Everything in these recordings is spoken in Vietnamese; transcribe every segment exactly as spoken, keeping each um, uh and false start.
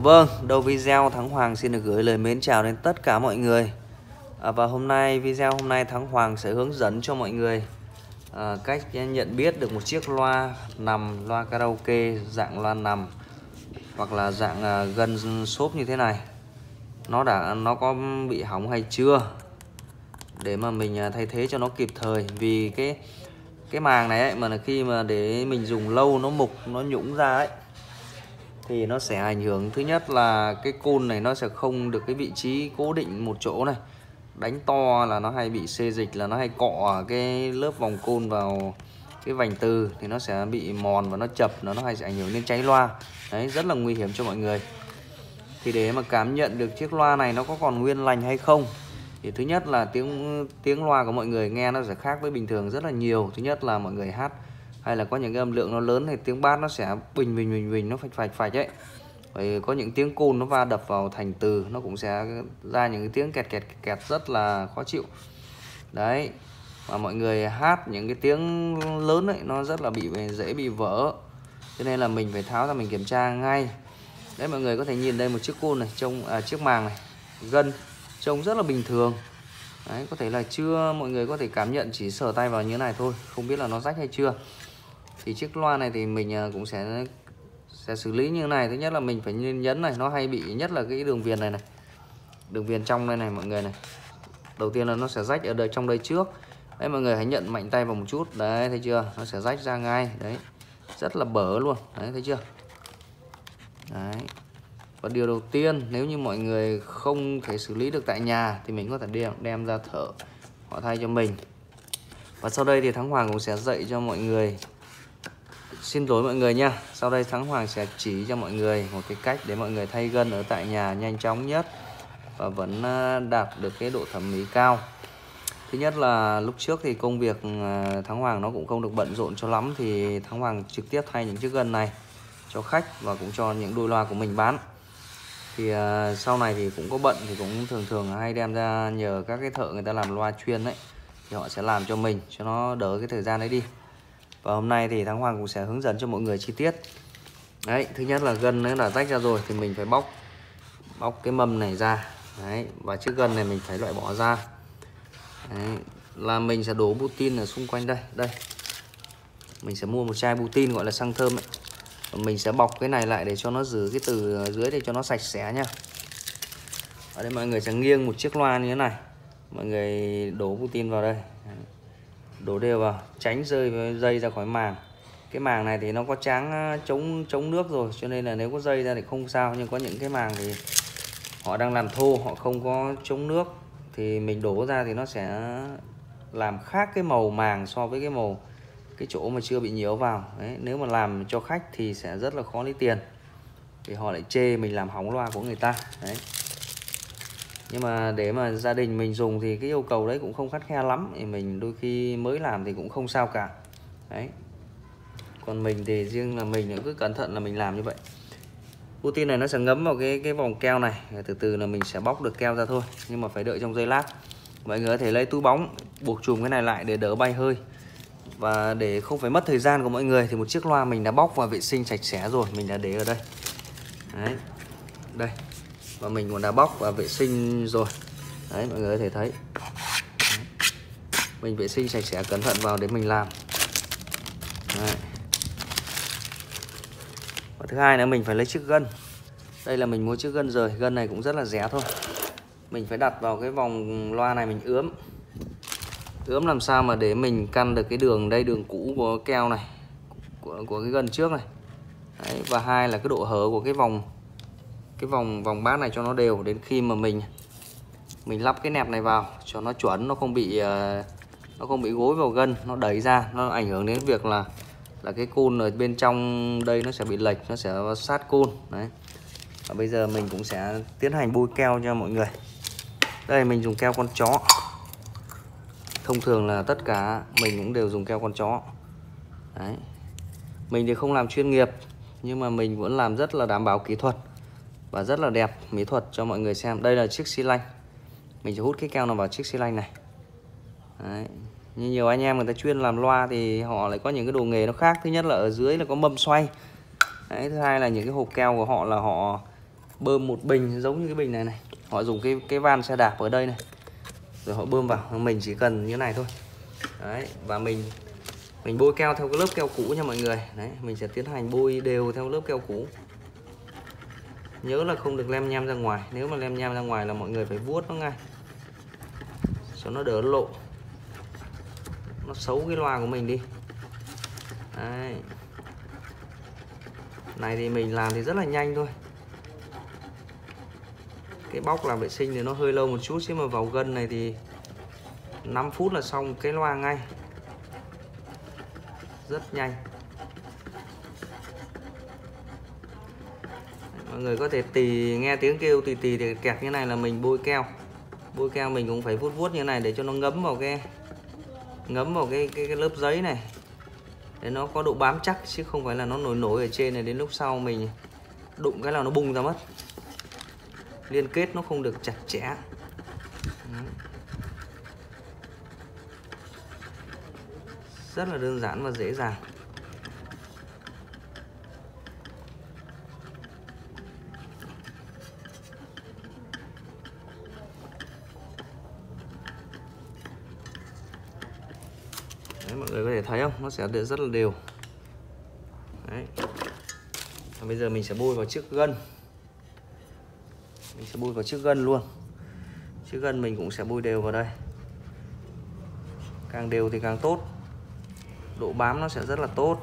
Vâng, đầu video Thắng Hoàng xin được gửi lời mến chào đến tất cả mọi người. à, Và hôm nay, video hôm nay Thắng Hoàng sẽ hướng dẫn cho mọi người à, cách nhận biết được một chiếc loa nằm, loa karaoke dạng loa nằm hoặc là dạng à, gân xốp như thế này, nó đã nó có bị hỏng hay chưa, để mà mình à, thay thế cho nó kịp thời. Vì cái cái màng này ấy, mà là khi mà để mình dùng lâu nó mục, nó nhũng ra ấy, thì nó sẽ ảnh hưởng. Thứ nhất là cái côn này nó sẽ không được cái vị trí cố định một chỗ này, đánh to là nó hay bị xê dịch, là nó hay cọ cái lớp vòng côn vào cái vành từ thì nó sẽ bị mòn và nó chập, nó nó hay sẽ ảnh hưởng đến cháy loa. Đấy, rất là nguy hiểm cho mọi người. Thì để mà cảm nhận được chiếc loa này nó có còn nguyên lành hay không, thì thứ nhất là tiếng tiếng loa của mọi người nghe nó sẽ khác với bình thường rất là nhiều. Thứ nhất là mọi người hát hay là có những cái âm lượng nó lớn thì tiếng bass nó sẽ bình bình bình bình, nó phạch phạch phạch ấy. Rồi có những tiếng côn nó va đập vào thành từ, nó cũng sẽ ra những cái tiếng kẹt kẹt kẹt rất là khó chịu. Đấy, và mọi người hát những cái tiếng lớn ấy nó rất là bị dễ bị vỡ, cho nên là mình phải tháo ra mình kiểm tra ngay. Đấy, mọi người có thể nhìn đây một chiếc côn này, trông à, chiếc màng này, gân trông rất là bình thường. Đấy, có thể là chưa, mọi người có thể cảm nhận chỉ sờ tay vào như thế này thôi, không biết là nó rách hay chưa. Thì chiếc loa này thì mình cũng sẽ sẽ xử lý như thế này. Thứ nhất là mình phải nhấn này, nó hay bị nhất là cái đường viền này này, đường viền trong đây này mọi người này. Đầu tiên là nó sẽ rách ở đây, trong đây trước. Đấy, mọi người hãy nhận mạnh tay vào một chút, đấy thấy chưa, nó sẽ rách ra ngay. Đấy, rất là bở luôn, đấy thấy chưa. Đấy, và điều đầu tiên, nếu như mọi người không thể xử lý được tại nhà thì mình có thể đem, đem ra thợ họ thay cho mình. Và sau đây thì Thắng Hoàng cũng sẽ dạy cho mọi người. Xin lỗi mọi người nha. Sau đây Thắng Hoàng sẽ chỉ cho mọi người một cái cách để mọi người thay gân ở tại nhà nhanh chóng nhất và vẫn đạt được cái độ thẩm mỹ cao. Thứ nhất là lúc trước thì công việc Thắng Hoàng nó cũng không được bận rộn cho lắm, thì Thắng Hoàng trực tiếp thay những chiếc gân này cho khách và cũng cho những đôi loa của mình bán. Thì uh, sau này thì cũng có bận thì cũng thường thường hay đem ra nhờ các cái thợ người ta làm loa chuyên đấy, thì họ sẽ làm cho mình cho nó đỡ cái thời gian đấy đi. Và hôm nay thì Thắng Hoàng cũng sẽ hướng dẫn cho mọi người chi tiết. Đấy, thứ nhất là gân nó đã rách ra rồi thì mình phải bóc bóc cái mâm này ra. Đấy, và chiếc gân này mình phải loại bỏ ra. Đấy, là mình sẽ đổ butin ở xung quanh đây. Đây, mình sẽ mua một chai butin gọi là xăng thơm ấy. Và mình sẽ bọc cái này lại để cho nó giữ cái từ dưới để cho nó sạch sẽ nha. Ở đây mọi người sẽ nghiêng một chiếc loa như thế này, mọi người đổ butin vào đây, đổ đều vào, tránh rơi dây ra khỏi màng. Cái màng này thì nó có tráng chống chống nước rồi, cho nên là nếu có dây ra thì không sao. Nhưng có những cái màng thì họ đang làm thô, họ không có chống nước, thì mình đổ ra thì nó sẽ làm khác cái màu màng so với cái màu cái chỗ mà chưa bị nhiễu vào. Đấy, nếu mà làm cho khách thì sẽ rất là khó lấy tiền, thì họ lại chê mình làm hỏng loa của người ta. Đấy, nhưng mà để mà gia đình mình dùng thì cái yêu cầu đấy cũng không khắt khe lắm, thì mình đôi khi mới làm thì cũng không sao cả. Đấy, còn mình thì riêng là mình cứ cẩn thận là mình làm như vậy. Putin này nó sẽ ngấm vào cái cái vòng keo này, từ từ là mình sẽ bóc được keo ra thôi, nhưng mà phải đợi trong giây lát. Mọi người có thể lấy túi bóng buộc chùm cái này lại để đỡ bay hơi. Và để không phải mất thời gian của mọi người thì một chiếc loa mình đã bóc và vệ sinh sạch sẽ rồi, mình đã để ở đây. Đấy, đây, và mình cũng đã bóc và vệ sinh rồi. Đấy, mọi người có thể thấy. Đấy, mình vệ sinh sạch sẽ cẩn thận vào để mình làm. Đấy. Và thứ hai nữa, mình phải lấy chiếc gân. Đây là mình mua chiếc gân rời, gân này cũng rất là rẻ thôi. Mình phải đặt vào cái vòng loa này, mình ướm ướm làm sao mà để mình căn được cái đường đây, đường cũ của keo này, của, của cái gân trước này. Đấy, và hai là cái độ hở của cái vòng cái vòng vòng bát này cho nó đều, đến khi mà mình mình lắp cái nẹp này vào cho nó chuẩn, nó không bị uh, nó không bị gối vào gân, nó đẩy ra, nó ảnh hưởng đến việc là là cái côn ở bên trong đây nó sẽ bị lệch, nó sẽ sát côn. Đấy, và bây giờ mình cũng sẽ tiến hành bôi keo cho mọi người. Đây, mình dùng keo con chó. Thông thường là tất cả mình cũng đều dùng keo con chó. Đấy, mình thì không làm chuyên nghiệp, nhưng mà mình vẫn làm rất là đảm bảo kỹ thuật và rất là đẹp, mỹ thuật cho mọi người xem. Đây là chiếc xi lanh, mình sẽ hút cái keo nào vào chiếc xi lanh này. Đấy, như nhiều anh em người ta chuyên làm loa thì họ lại có những cái đồ nghề nó khác. Thứ nhất là ở dưới là có mâm xoay. Đấy, thứ hai là những cái hộp keo của họ là họ bơm một bình giống như cái bình này này. Họ dùng cái cái van xe đạp ở đây này, rồi họ bơm vào. Mình chỉ cần như này thôi. Đấy, và mình mình bôi keo theo cái lớp keo cũ nha mọi người. Đấy, mình sẽ tiến hành bôi đều theo lớp keo cũ. Nhớ là không được lem nhem ra ngoài. Nếu mà lem nhem ra ngoài là mọi người phải vuốt nó ngay, cho nó đỡ lộ, nó xấu cái loa của mình đi. Đấy. Này thì mình làm thì rất là nhanh thôi. Cái bóc làm vệ sinh thì nó hơi lâu một chút, chứ mà vào gân này thì năm phút là xong cái loa ngay. Rất nhanh. Mọi người có thể tì nghe tiếng kêu tì tì thì kẹt như này là mình bôi keo. Bôi keo mình cũng phải vuốt vuốt như này để cho nó ngấm vào cái ngấm vào cái cái, cái lớp giấy này, để nó có độ bám chắc, chứ không phải là nó nổi nổi ở trên này, đến lúc sau mình đụng cái là nó bung ra mất. Liên kết nó không được chặt chẽ. Đấy. Rất là đơn giản và dễ dàng. Đấy, mọi người có thể thấy không, nó sẽ rất là đều. Đấy. Và bây giờ mình sẽ bôi vào chiếc gân. Mình sẽ bôi vào chiếc gân luôn. Chiếc gân mình cũng sẽ bôi đều vào đây. Càng đều thì càng tốt, độ bám nó sẽ rất là tốt.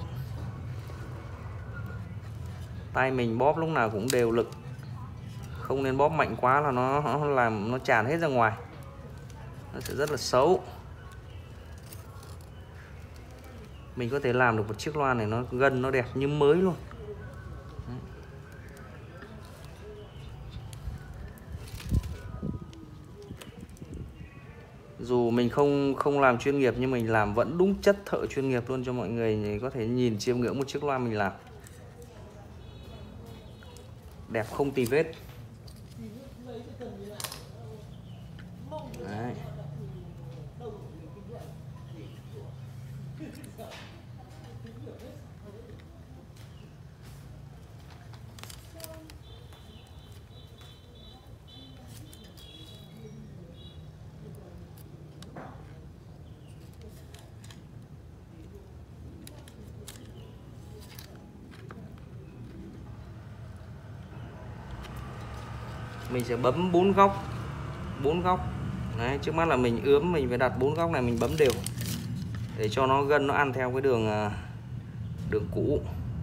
Tay mình bóp lúc nào cũng đều lực, không nên bóp mạnh quá là nó, nó làm nó tràn hết ra ngoài, nó sẽ rất là xấu. Mình có thể làm được một chiếc loa này nó gân nó đẹp như mới luôn. Đấy. Dù mình không không làm chuyên nghiệp nhưng mình làm vẫn đúng chất thợ chuyên nghiệp luôn, cho mọi người có thể nhìn chiêm ngưỡng một chiếc loa mình làm. Đẹp không tì vết. Đấy. Mình sẽ bấm bốn góc, bốn góc. Đấy, trước mắt là mình ướm, mình phải đặt bốn góc này mình bấm đều để cho nó gân nó ăn theo cái đường đường cũ.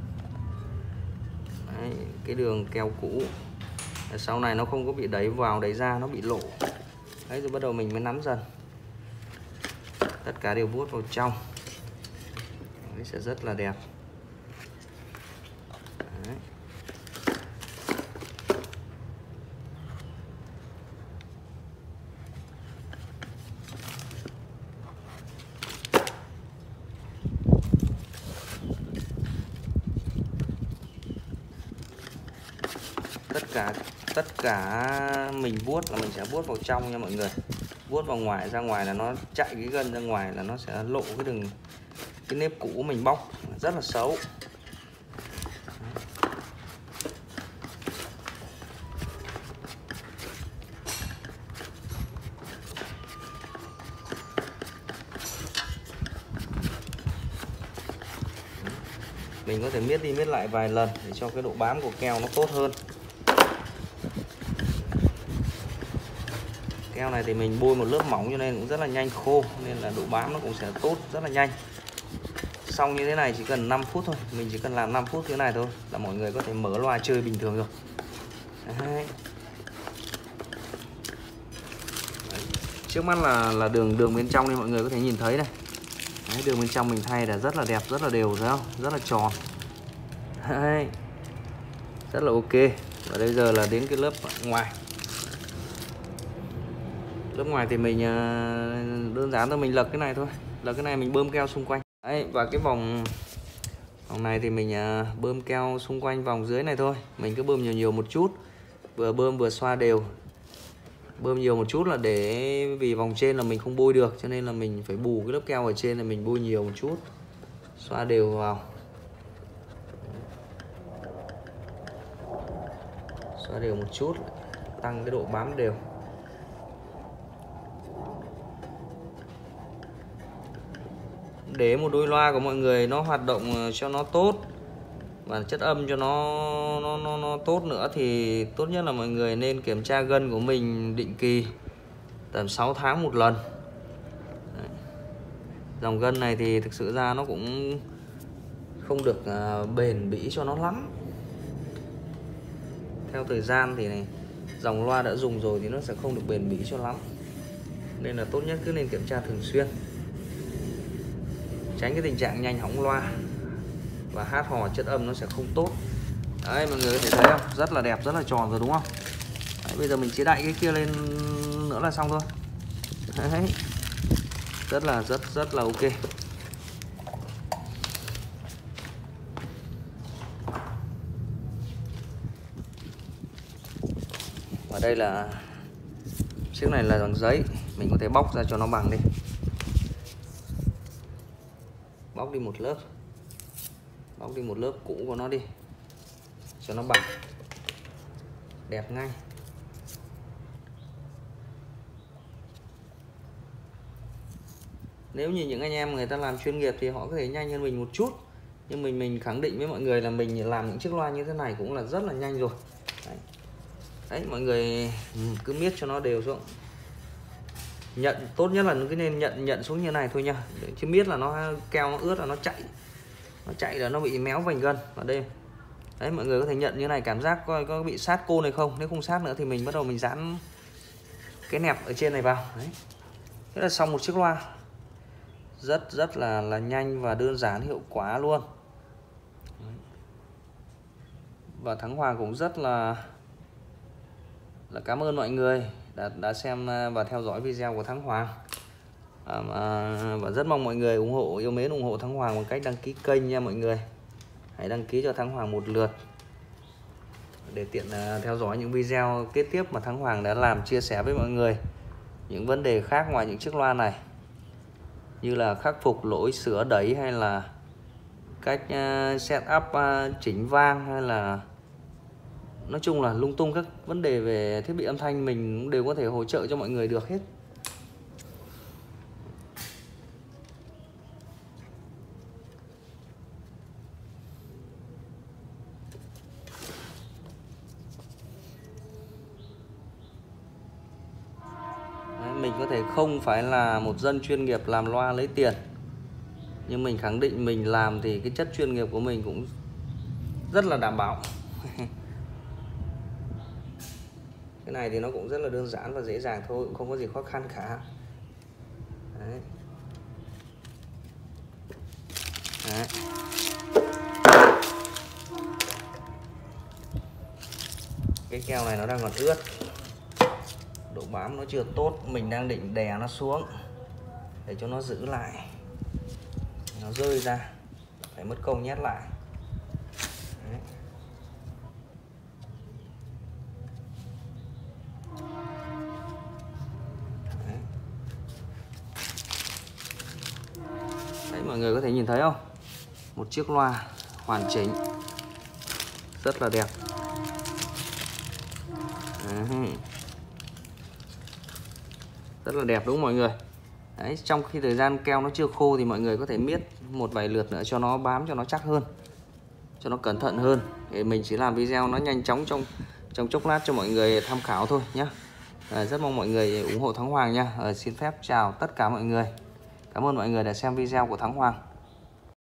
Đấy, cái đường keo cũ. Sau này nó không có bị đẩy vào đẩy ra, nó bị lộ. Đấy, rồi bắt đầu mình mới nắn dần. Tất cả đều vuốt vào trong. Đấy, sẽ rất là đẹp. Đấy. tất cả tất cả mình vuốt là mình sẽ vuốt vào trong nha mọi người. Vuốt vào ngoài, ra ngoài là nó chạy cái gân ra ngoài là nó sẽ lộ cái đường cái nếp cũ mình bóc, rất là xấu. Mình có thể miết đi miết lại vài lần để cho cái độ bám của keo nó tốt hơn. Keo này thì mình bôi một lớp mỏng cho nên cũng rất là nhanh khô, nên là độ bám nó cũng sẽ tốt rất là nhanh. Xong như thế này chỉ cần năm phút thôi, mình chỉ cần làm năm phút thế này thôi là mọi người có thể mở loa chơi bình thường rồi. Đấy. Đấy. Trước mắt là là đường đường bên trong đây mọi người có thể nhìn thấy này. Đấy, đường bên trong mình thay là rất là đẹp, rất là đều, thấy không? Rất là tròn. Đấy. Rất là ok. Và bây giờ là đến cái lớp ngoài. Lớp ngoài thì mình đơn giản thôi, mình lật cái này thôi. Lật cái này mình bơm keo xung quanh. Đấy, và cái vòng vòng này thì mình bơm keo xung quanh vòng dưới này thôi. Mình cứ bơm nhiều nhiều một chút, vừa bơm vừa xoa đều. Bơm nhiều một chút là để vì vòng trên là mình không bôi được, cho nên là mình phải bù cái lớp keo ở trên là mình bôi nhiều một chút, xoa đều vào, xóa đều một chút, tăng cái độ bám đều. Để một đôi loa của mọi người nó hoạt động cho nó tốt và chất âm cho nó nó nó, nó tốt nữa thì tốt nhất là mọi người nên kiểm tra gân của mình định kỳ tầm sáu tháng một lần. Đấy. Dòng gân này thì thực sự ra nó cũng không được uh, bền bỉ cho nó lắm. Theo thời gian thì này, dòng loa đã dùng rồi thì nó sẽ không được bền bỉ cho lắm, nên là tốt nhất cứ nên kiểm tra thường xuyên, tránh cái tình trạng nhanh hỏng loa và hát hò chất âm nó sẽ không tốt. Đấy, mọi người có thể thấy không, rất là đẹp, rất là tròn rồi đúng không? Đấy, bây giờ mình chỉ đậy cái kia lên nữa là xong thôi. Đấy, rất là rất rất là ok. Và đây là chiếc này là bằng giấy, mình có thể bóc ra cho nó bằng đi, bóc đi một lớp, bóc đi một lớp cũ của nó đi cho nó bằng, đẹp ngay. Nếu như những anh em người ta làm chuyên nghiệp thì họ có thể nhanh hơn mình một chút, nhưng mình mình khẳng định với mọi người là mình làm những chiếc loa như thế này cũng là rất là nhanh rồi. Đấy, Đấy mọi người cứ miết cho nó đều xuống. Nhận tốt nhất là cứ nên nhận nhận xuống như này thôi nha, chứ miết là nó keo nó ướt là nó chạy, nó chạy là nó bị méo vành gân ở đây. Đấy, mọi người có thể nhận như này, cảm giác coi có bị sát côn này không. Nếu không sát nữa thì mình bắt đầu mình dán cái nẹp ở trên này vào. Đấy, thế là xong một chiếc loa rất rất là là nhanh và đơn giản, hiệu quả luôn. Đấy. Và Thắng Hoàng cũng rất là là cảm ơn mọi người đã đã xem và theo dõi video của Thắng Hoàng. À, và rất mong mọi người ủng hộ, yêu mến ủng hộ Thắng Hoàng bằng cách đăng ký kênh nha mọi người. Hãy đăng ký cho Thắng Hoàng một lượt để tiện uh, theo dõi những video kế tiếp mà Thắng Hoàng đã làm, chia sẻ với mọi người những vấn đề khác ngoài những chiếc loa này, như là khắc phục lỗi sửa đẩy, hay là cách uh, set up uh, chỉnh vang, hay là nói chung là lung tung các vấn đề về thiết bị âm thanh mình đều có thể hỗ trợ cho mọi người được hết. Mình có thể không phải là một dân chuyên nghiệp làm loa lấy tiền, nhưng mình khẳng định mình làm thì cái chất chuyên nghiệp của mình cũng rất là đảm bảo. Cái này thì nó cũng rất là đơn giản và dễ dàng thôi, cũng không có gì khó khăn cả. Đấy. Đấy. Cái keo này nó đang còn ướt, độ bám nó chưa tốt, mình đang định đè nó xuống để cho nó giữ lại, nó rơi ra phải mất công nhét lại. Đấy. Đấy. Đấy, mọi người có thể nhìn thấy không, một chiếc loa hoàn chỉnh rất là đẹp. Đấy. Rất là đẹp đúng không mọi người? Đấy, trong khi thời gian keo nó chưa khô thì mọi người có thể miết một vài lượt nữa cho nó bám, cho nó chắc hơn, cho nó cẩn thận hơn. Để mình chỉ làm video nó nhanh chóng trong trong chốc lát cho mọi người tham khảo thôi nhé. À, rất mong mọi người ủng hộ Thắng Hoàng nha. À, xin phép chào tất cả mọi người. Cảm ơn mọi người đã xem video của Thắng Hoàng.